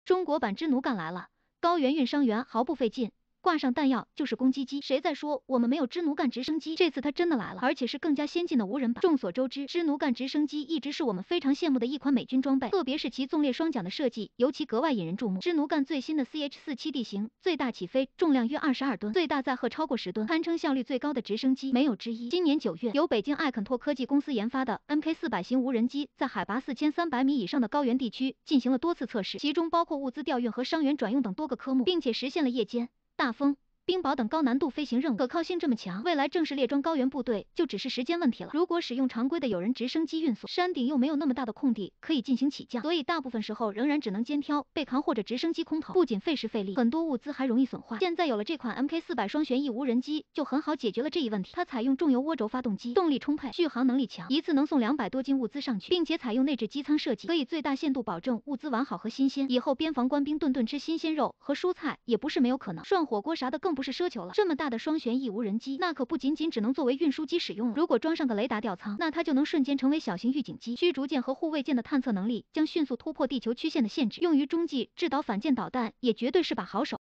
中国版支奴干来了，高原运伤员毫不费劲。挂上弹药就是攻击机，谁在说我们没有支奴干直升机？这次它真的来了，而且是更加先进的无人版。众所周知，支奴干直升机一直是我们非常羡慕的一款美军装备，特别是其纵列双桨的设计，尤其格外引人注目。支奴干最新的 CH-47D 型，最大起飞重量约22吨，最大载荷超过10吨，堪称效率最高的直升机，没有之一。今年9月，由北京艾肯拓科技公司研发的 MK400 型无人机，在海拔4300米以上的高原地区进行了多次测试，其中包括物资调运和伤员转用等多个科目，并且实现了夜间、大风、冰雹等高难度飞行任务，可靠性这么强，未来正式列装高原部队就只是时间问题了。如果使用常规的有人直升机运送，山顶又没有那么大的空地可以进行起降，所以大部分时候仍然只能肩挑、背扛或者直升机空投，不仅费时费力，很多物资还容易损坏。现在有了这款 MK400 双旋翼无人机，就很好解决了这一问题。它采用重油涡轴发动机，动力充沛，续航能力强，一次能送200多斤物资上去，并且采用内置机舱设计，可以最大限度保证物资完好和新鲜。以后边防官兵顿顿吃新鲜肉和蔬菜也不是没有可能，涮火锅啥的更不是奢求了。这么大的双旋翼无人机，那可不仅仅只能作为运输机使用了。如果装上个雷达吊舱，那它就能瞬间成为小型预警机。驱逐舰和护卫舰的探测能力将迅速突破地球曲线的限制，用于中继制导反舰导弹也绝对是把好手。